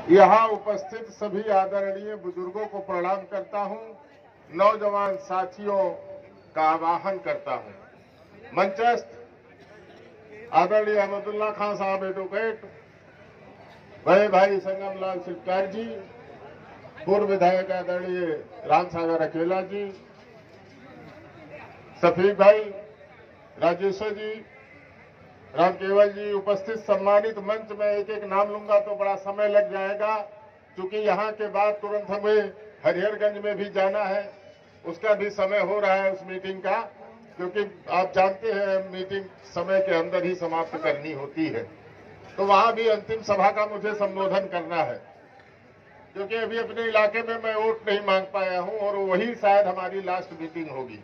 यहाँ उपस्थित सभी आदरणीय बुजुर्गों को प्रणाम करता हूँ। नौजवान साथियों का आवाहन करता हूँ। मंचस्थ आदरणीय अहमदुल्ला खान साहब एडवोकेट, बड़े भाई संगम लाल सिलकार जी, पूर्व विधायक आदरणीय राम सागर अकेला जी, सफीक भाई, राजेश्वर जी, राम केवल जी, उपस्थित सम्मानित मंच में एक एक नाम लूंगा तो बड़ा समय लग जाएगा, क्योंकि यहाँ के बाद तुरंत हमें हरिहरगंज में भी जाना है। उसका भी समय हो रहा है उस मीटिंग का, क्योंकि आप जानते हैं मीटिंग समय के अंदर ही समाप्त करनी होती है। तो वहां भी अंतिम सभा का मुझे संबोधन करना है, क्योंकि अभी अपने इलाके में मैं वोट नहीं मांग पाया हूं और वही शायद हमारी लास्ट मीटिंग होगी।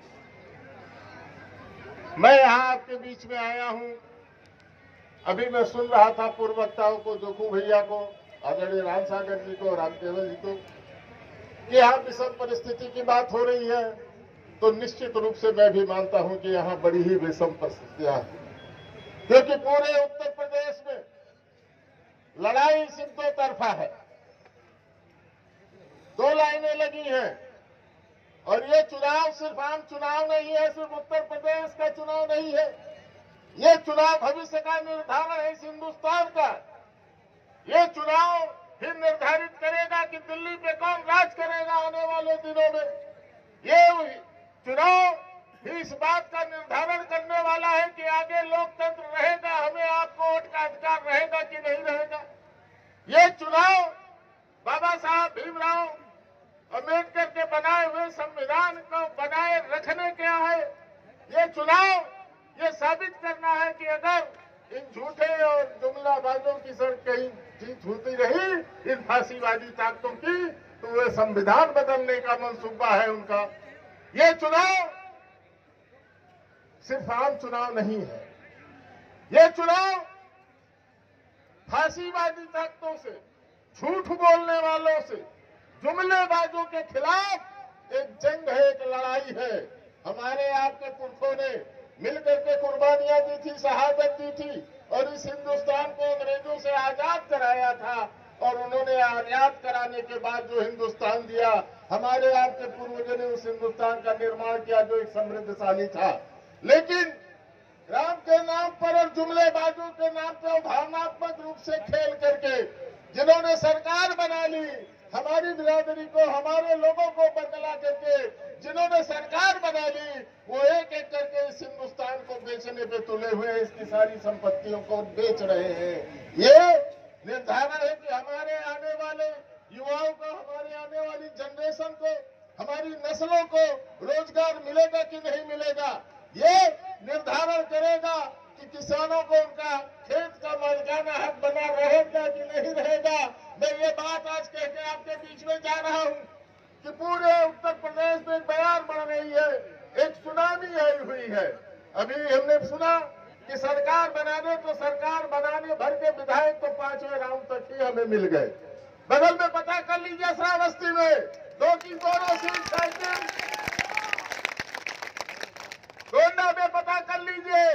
मैं यहाँ आपके बीच में आया हूं। अभी मैं सुन रहा था पूर्व वक्ताओं को, जोखू भैया को, आदरणीय राम सागर जी को, राम केवल जी को, कि यहाँ विषम परिस्थिति की बात हो रही है। तो निश्चित रूप से मैं भी मानता हूं कि यहाँ बड़ी ही विषम परिस्थितियां हैं, क्योंकि पूरे उत्तर प्रदेश में लड़ाई सिर्फ दो तरफा है। दो लाइनें लगी हैं और ये चुनाव सिर्फ आम चुनाव नहीं है, सिर्फ उत्तर प्रदेश का चुनाव नहीं है। ये चुनाव भविष्य का निर्धारण है इस हिंदुस्तान का। ये चुनाव ही निर्धारित करेगा कि दिल्ली पे कौन राज करेगा आने वाले दिनों में। ये चुनाव ही इस बात का निर्धारण करने वाला है कि आगे लोकतंत्र रहेगा, हमें आपको वोट का अधिकार रहेगा कि नहीं रहेगा। ये चुनाव बाबा साहब भीमराव अम्बेडकर के बनाए हुए संविधान को बनाए रखने क्या है। ये चुनाव ये साबित करना है कि अगर इन झूठे और जुमलाबाजों की सर कहीं जीत होती रही, इन फांसीवादी ताकतों की, तो वे संविधान बदलने का मंसूबा है उनका। ये चुनाव सिर्फ आम चुनाव नहीं है। ये चुनाव फांसीवादी ताकतों से, झूठ बोलने वालों से, जुमलेबाजों के खिलाफ एक जंग है, एक लड़ाई है। हमारे आपके पुरखों ने मिलकर के कुर्बानियां दी थी, शहादत दी थी और इस हिंदुस्तान को अंग्रेजों से आजाद कराया था। और उन्होंने आजाद कराने के बाद जो हिंदुस्तान दिया, हमारे आपके पूर्वजों ने उस हिंदुस्तान का निर्माण किया जो एक समृद्धशाली था। लेकिन राम के नाम पर और जुमलेबाजों के नाम पर भावनात्मक रूप से खेल करके जिन्होंने सरकार बना ली, हमारी बिरादरी को, हमारे लोगों को बदला करके जिन्होंने सरकार बना ली, वो एक एक करके इस हिंदुस्तान को बेचने पे तुले हुए हैं, इसकी सारी संपत्तियों को बेच रहे हैं। ये निर्धारण है कि हमारे आने वाले युवाओं को, हमारे आने वाली जनरेशन को, हमारी नस्लों को रोजगार मिलेगा कि नहीं मिलेगा। ये निर्धारण करेगा कि किसानों को उनका खेत का मालिकाना हक बना रहेगा कि नहीं रहेगा। मैं ये बात आज कह के आपके बीच में जा रहा हूं कि पूरे उत्तर प्रदेश में एक बयान बढ़ रही है, एक सुनामी आई हुई है। अभी हमने सुना कि सरकार बना दे, तो सरकार बनाने भर के विधायक तो 5वें राउंड तक ही हमें मिल गए। बगल में पता कर लीजिए, श्रावस्ती में 2 की दोनों सीट साइकिल, गोंडा में पता कर लीजिए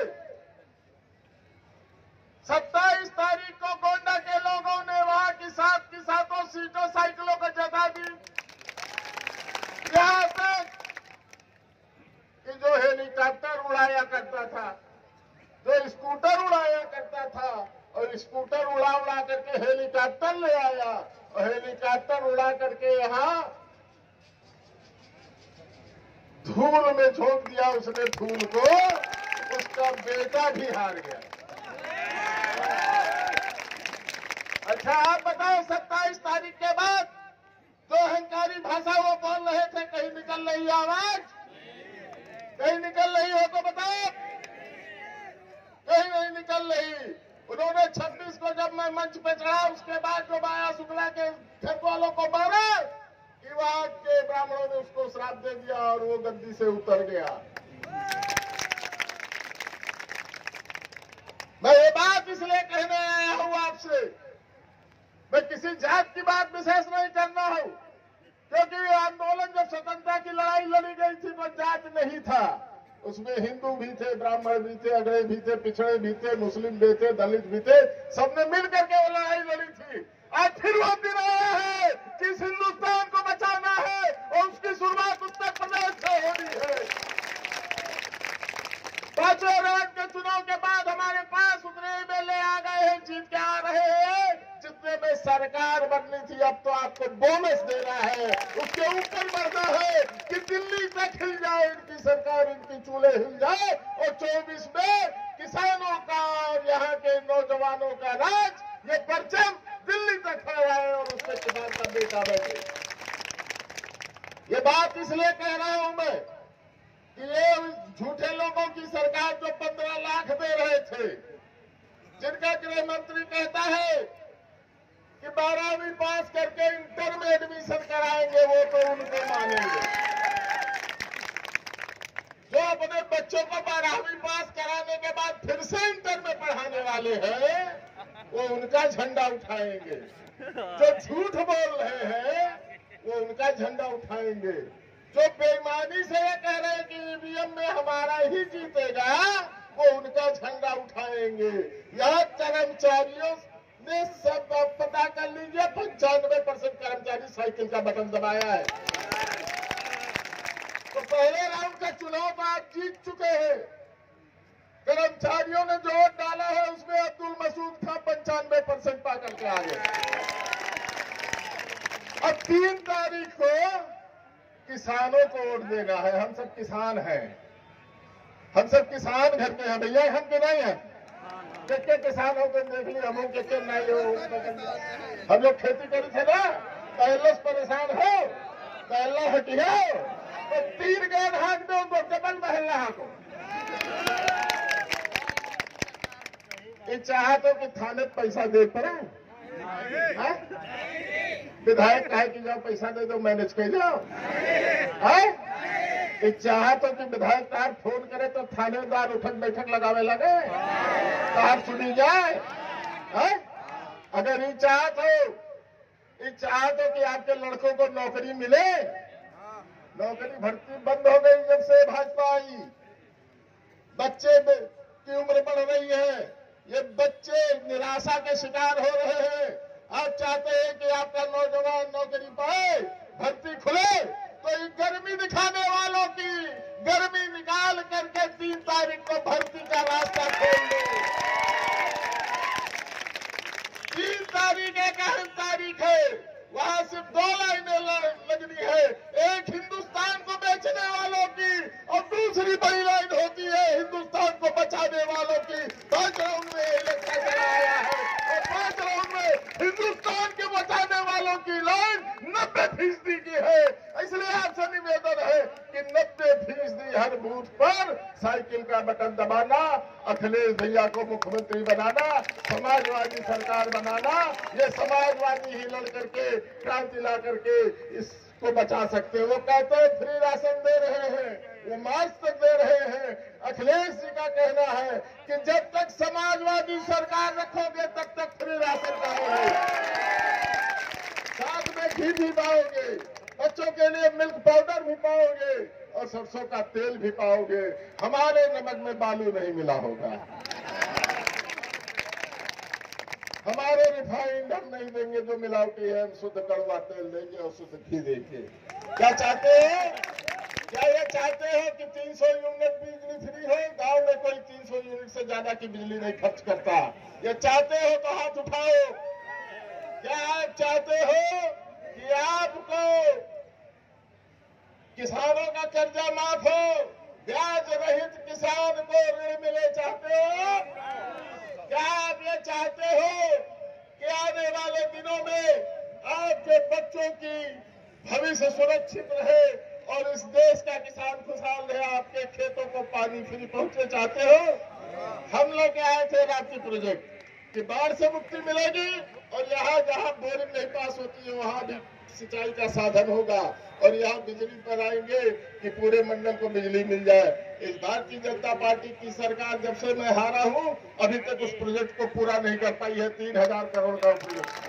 27 तारीख को गोंडा के लोगों ने वहां की 7 की 7 सीटों साइकिलों को जता दी। यहां तक कि जो हेलीकॉप्टर उड़ाया करता था, जो स्कूटर उड़ाया करता था, और स्कूटर उड़ा करके हेलीकॉप्टर ले आया और हेलीकॉप्टर उड़ा करके यहां धूल में झोंक दिया उसने धूल को, उसका बेटा भी हार गया। अच्छा आप बताओ, 27 तारीख के बाद जो अहंकारी भाषा वो बोल रहे थे, कहीं निकल रही आवाज? कहीं निकल रही हो तो बताओ। कहीं नहीं निकल रही। उन्होंने 26 को जब मैं मंच पे चढ़ा, उसके बाद जो माया शुक्ला के घर वालों को मारा, इवाड़ के ब्राह्मणों ने उसको श्राप दे दिया और वो गद्दी से उतर गया। मैं ये बात इसलिए कहने आया हूं आपसे, मैं किसी जात की बात विशेष नहीं करना हूं, क्योंकि ये आंदोलन जब स्वतंत्रता की लड़ाई लड़ी गई थी तो जात नहीं था। उसमें हिंदू भी थे, ब्राह्मण भी थे, अगड़े भी थे, पिछड़े भी थे, मुस्लिम भी थे, दलित भी थे, सबने मिल करके वो लड़ाई लड़ी थी। आज फिर वो दिन सरकार बननी थी, अब तो आपको बोनस देना है, उसके ऊपर बढ़ना है कि दिल्ली तक हिल जाए इनकी सरकार, इनकी चूल्हे हिल जाए और 24 में किसानों का और यहाँ के नौजवानों का राज, ये परचम दिल्ली तक फहराए और उसमें किसान का बेटा बैठे। ये बात इसलिए कह रहा हूं मैं कि ये झूठे लोगों की सरकार जो 15 लाख दे रहे थे, जिनका गृह मंत्री कहता है कि 12वीं पास करके इंटर में एडमिशन कराएंगे, वो तो उनको मानेंगे। जो अपने बच्चों को 12वीं पास कराने के बाद फिर से इंटर में पढ़ाने वाले हैं, वो उनका झंडा उठाएंगे। जो झूठ बोल रहे हैं वो उनका झंडा उठाएंगे। जो बेईमानी से ये कह रहे हैं कि ईवीएम में हमारा ही जीतेगा, वो उनका झंडा उठाएंगे। यहाँ कर्मचारियों ने सब पता कर लीजिए, 95% कर्मचारी साइकिल का बटन दबाया है। तो पहले राउंड का चुनाव तो आप जीत चुके हैं। कर्मचारियों ने जो वोट डाला है उसमें अब्दुल मसूद था 95% पा करके आ गए। अब 3 तारीख को किसानों को वोट देना है। हम सब किसान हैं, हम सब किसान घर के हैं भैया, हम के नहीं हैं। के किसान हो तो देख ली, हम के नहीं हो। हम लोग खेती करी थे ना, पहले से परेशान हो, पहले हटिया तो 3 गेंद हाँक दो तो डबल महल हाँको। ये चाहते कि थाने पैसा दे पड़े, विधायक कहे कि जाओ पैसा दे दो, मैनेज कर जाओ। ये चाहते कि विधायक तार फोन करे तो थानेदार उठक बैठक लगावे लगे, तार सुनी जाए। अगर ये चाहते हो कि आपके लड़कों को नौकरी मिले, नौकरी भर्ती बंद हो गई जब से भाजपा आई, बच्चे की उम्र बढ़ रही है, ये बच्चे निराशा के शिकार हो रहे हैं। आप चाहते हैं कि आपका नौजवान नौकरी पाए, भर्ती खुले, तो ये गर्मी दिखाने वालों की गर्मी निकाल करके 3 तारीख को भर्ती का रास्ता खोल दो। 3 तारीख एक अहम तारीख है, वहां सिर्फ 2 लाइनें लगनी है, एक हिंदुस्तान को बेचने वालों की और दूसरी बड़ी लाइन होती है हिंदुस्तान को बचाने वालों की। 5 राउंड में इलेक्शन कराया है और 5 राउंड में हिंदुस्तान के बचाने वालों की लाइन 90% की है। इसलिए आपसे निवेदन है कि 90% हर बूथ पर साइकिल का बटन दबाना, अखिलेश भैया को मुख्यमंत्री बनाना, समाजवादी सरकार बनाना। ये समाजवादी ही लड़ करके क्रांति ला करके इसको बचा सकते हैं। वो कहते हैं फ्री राशन दे रहे हैं, वो मास्क तक दे रहे हैं। अखिलेश जी का कहना है कि जब तक समाजवादी सरकार रखोगे तब तक फ्री राशन पाओगे, साथ में घी भी पाओगे, बच्चों के लिए मिल्क पाउडर भी पाओगे और सरसों का तेल भी पाओगे। हमारे नमक में बालू नहीं मिला होगा, हमारे रिफाइंड हम नहीं देंगे जो मिलावटी है, हम शुद्ध कड़वा तेल देंगे और शुद्ध घी देंगे। क्या चाहते हैं? क्या ये चाहते हैं कि 300 यूनिट बिजली फ्री हो? गांव में कोई 300 यूनिट से ज्यादा की बिजली नहीं खर्च करता। ये चाहते हो तो हाथ उठाओ। क्या आप चाहते हो कि आपको किसानों का कर्जा माफ हो, ब्याज रहित किसान को ऋण मिले? चाहते हो? क्या आप ये चाहते हो कि आने वाले दिनों में आपके बच्चों की भविष्य सुरक्षित रहे और इस देश का किसान खुशहाल रहे, आपके खेतों को पानी फ्री पहुंचे? चाहते हो? हम लोग आए थे राप्ती प्रोजेक्ट कि बाढ़ से मुक्ति मिलेगी और यहाँ जहाँ बोरिंग नहीं पास होती है वहाँ भी सिंचाई का साधन होगा और यहाँ बिजली पर आएंगे कि पूरे मंडल को बिजली मिल जाए। इस भारतीय जनता पार्टी की सरकार जब से मैं हारा हूँ अभी तक उस प्रोजेक्ट को पूरा नहीं कर पाई है। 3000 करोड़ का प्रोजेक्ट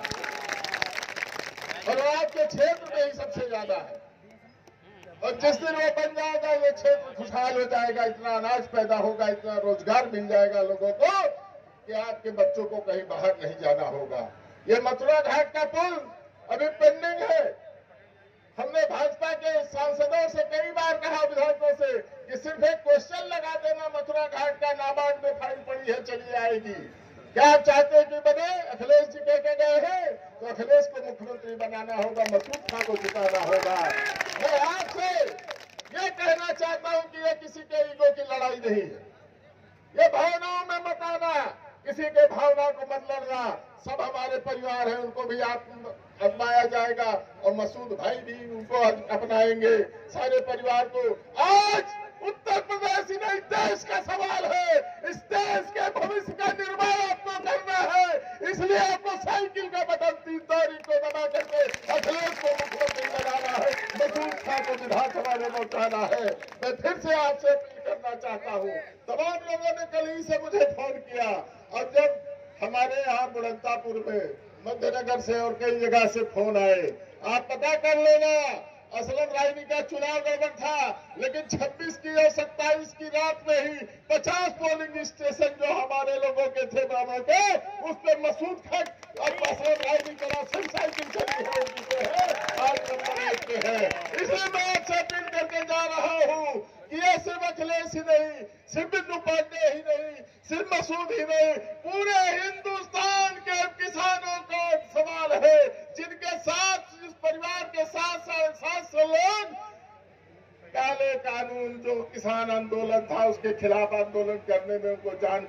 और आपके क्षेत्र में ही सबसे ज्यादा है। और जिस दिन वो बन जाएगा ये क्षेत्र खुशहाल हो जाएगा, इतना अनाज पैदा होगा, इतना रोजगार मिल जाएगा लोगों को कि आपके बच्चों को कहीं बाहर नहीं जाना होगा। ये मथुरा घाट का पुल अभी पेंडिंग है। हमने भाजपा के सांसदों से कई बार कहा, विधायकों से, कि सिर्फ एक क्वेश्चन लगा देना, मथुरा घाट का नाबार्ड में फाइल पड़ी है चली आएगी। क्या आप चाहते हैं कि बने? अखिलेश जी कह के गए हैं तो अखिलेश को मुख्यमंत्री बनाना होगा, मसूद खान को जिताना होगा। मैं आपसे ये कहना चाहता हूं कि ये किसी के ईगो की लड़ाई नहीं है, ये भावनाओं में मत आना, किसी के भावना को मत लड़ना। सब हमारे परिवार हैं, उनको भी अपनाया जाएगा और मसूद भाई भी उनको अपनाएंगे, सारे परिवार को। आज उत्तर प्रदेश ही नहीं, देश का सवाल है। इस देश के भविष्य का निर्माण आपको करना है, इसलिए आपको साइकिल का बटन 3 तारीख को दबा करके अखिलेश को मुख्यमंत्री बनाना है, मसूद खान को विधानसभा में पहुंचाना है। मैं फिर से आपसे अपील करना चाहता हूं, तमाम लोगों ने कल ही से मुझे फोन किया और जब हमारे यहाँ बुलंदापुर में मध्यनगर से और कई जगह से फोन आए, आप पता कर लेना असलम रायनी का चुनाव गड़बड़ था, लेकिन 26 की और 27 की रात में ही 50 पोलिंग स्टेशन जो हमारे लोगों के थे बाबा के, उस पर मसूद खान और असलम रायनी के राशन साइकिल चली है, जीते हैं, आज नंबर 1 पे है। इसलिए मैं आपसे अपील करके जा रहा हूँ कि ये सिर्फ अखिलेश ही नहीं, सिर्फ बिंदु पांडे ही नहीं, सिर्फ मसूद ही नहीं, पूरे हिंदुस्तान के किसानों का सवाल है, जिनके साथ, जिस परिवार के साथ 750 लोग काले कानून जो किसान आंदोलन था उसके खिलाफ आंदोलन करने में उनको जान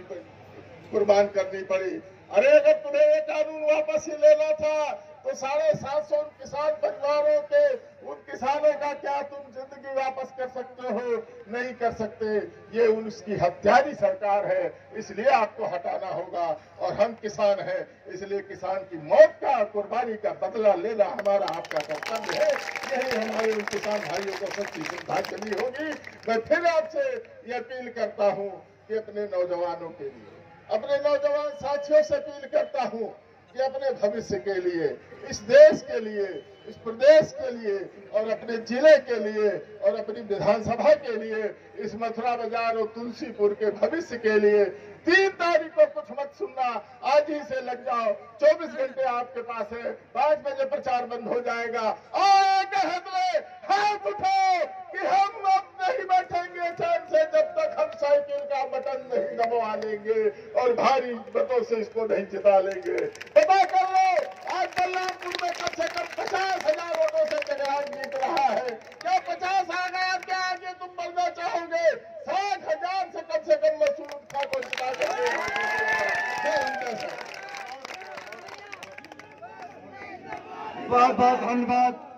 कुर्बान करनी पड़ी। अरे अगर तुम्हें ये कानून वापस ही लेना था तो 750 किसान परिवारों के, उन किसानों का क्या तुम जिंदगी वापस कर सकते हो? नहीं कर सकते। ये उसकी हत्यारी सरकार है, इसलिए आपको हटाना होगा। और हम किसान हैं, इसलिए किसान की मौत का, कुर्बानी का बदला लेना हमारा आपका कर्तव्य है। यही हमारे उन किसान भाइयों को सच्ची श्रद्धांजलि होगी। मैं फिर आपसे ये अपील करता हूँ कि अपने नौजवानों के लिए, अपने नौजवान साथियों से अपील करता हूँ कि अपने भविष्य के लिए, इस देश के लिए, इस प्रदेश के लिए और अपने जिले के लिए और अपनी विधानसभा के लिए, इस मथुरा बाजार और तुलसीपुर के भविष्य के लिए 3 तारीख को कुछ मत सुनना, आज ही से लग जाओ। 24 घंटे आपके पास है, 5 बजे प्रचार बंद हो जाएगा। हाथ उठो कि हम अब नहीं बैठेंगे चैन से जब तक हम साइकिल का बटन नहीं दबा लेंगे और भारी मतों से इसको नहीं जिता लेंगे। पता कर लो, आज बल्लारपुर में कम से कम 50,000 वोटों से जगरान जीत रहा है। क्या 50 आ गया? क्या आगे तुम बढ़ना चाहोगे? 60,000 से कम मसूद खान को जिता देंगे। बहुत बहुत धन्यवाद।